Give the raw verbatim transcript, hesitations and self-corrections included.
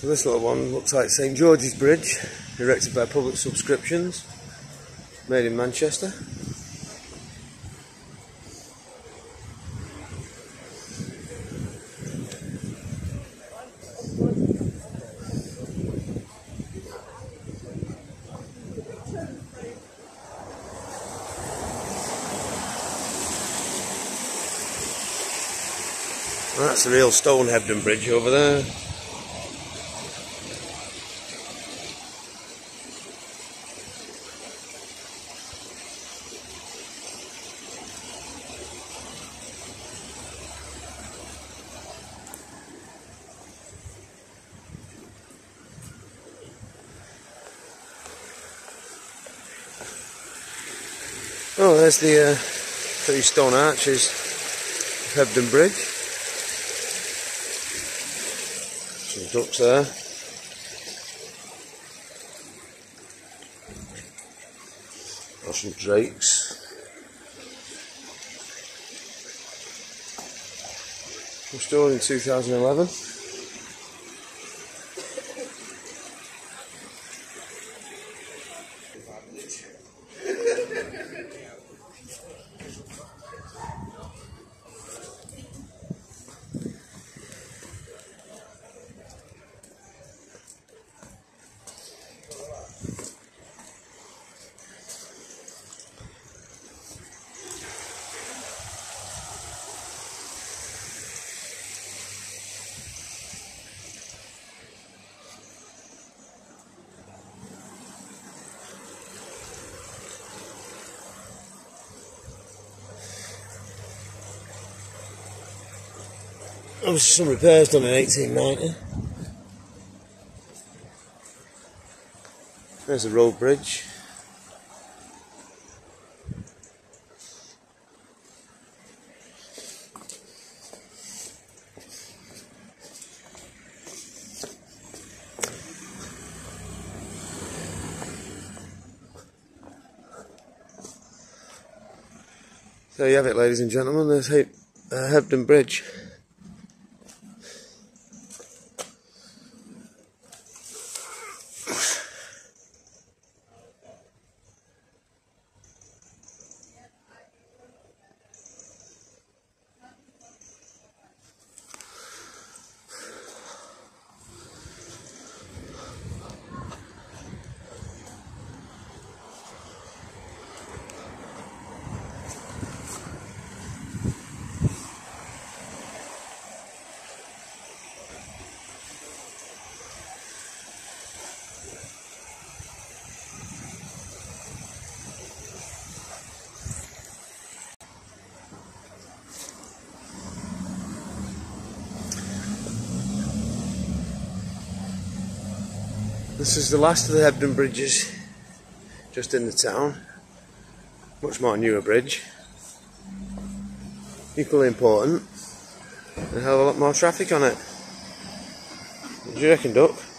So this little one looks like Saint George's Bridge, erected by public subscriptions, made in Manchester. That's the real stone Hebden Bridge over there. Oh, there's the uh, three stone arches of Hebden Bridge. Some ducks there. Or some drakes. Restored in two thousand eleven. There was some repairs done in eighteen ninety. There's a road bridge. There you have it, ladies and gentlemen. There's Heb uh, Hebden Bridge. This is the last of the Hebden bridges just in the town. Much more newer bridge. Equally important. And a hell of a lot more traffic on it. What do you reckon, Duck?